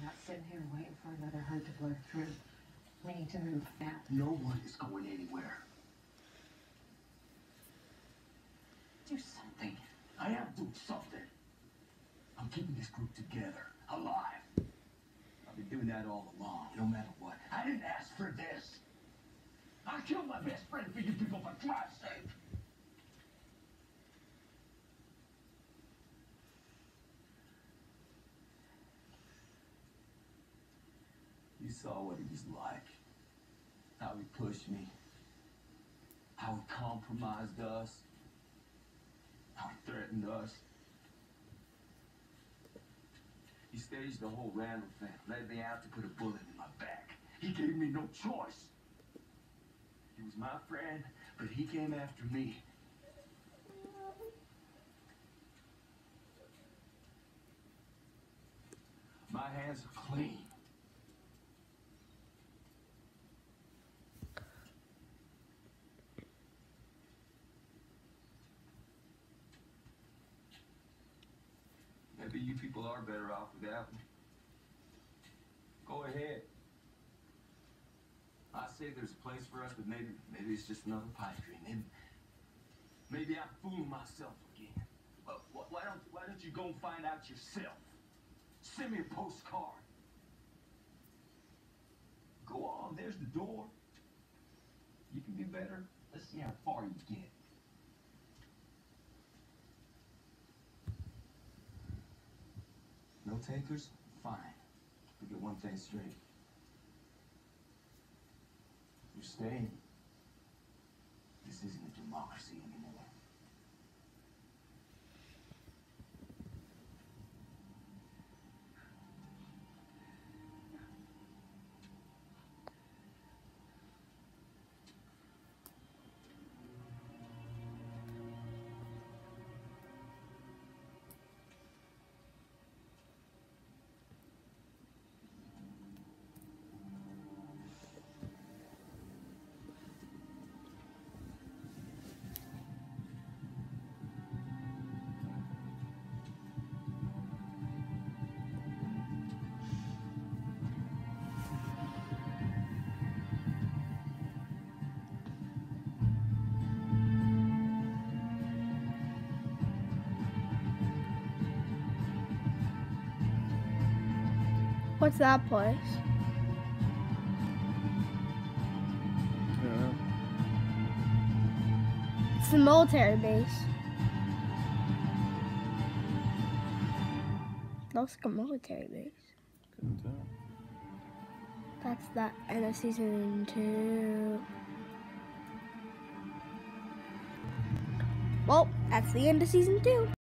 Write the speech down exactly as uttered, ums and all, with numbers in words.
Not sitting here waiting for another herd to blow through. We need to move now. No one is going anywhere. Do something. I am doing something. I'm keeping this group together, alive. I've been doing that all along, no matter what. I didn't ask for this. I killed my best friend for you people, for Christ's sake. You saw what he was like. How he pushed me. How he compromised us. How he threatened us. He staged the whole Randall thing, led me out to put a bullet in my back. He gave me no choice. He was my friend, but he came after me. My hands are clean. Maybe you people are better off without me. Go ahead. I say there's a place for us, but maybe maybe it's just another pipe dream. Maybe, maybe I'm fooling myself again. But why don't why don't you go and find out yourself? Send me a postcard. Go on, there's the door. You can be better. Let's see how far you get. No takers? Fine. We get one thing straight. You're staying. This isn't a democracy anymore. What's that place? I don't know. It's the military base. Looks like a military base. Couldn't tell. That's the end of season two. Well, that's the end of season two.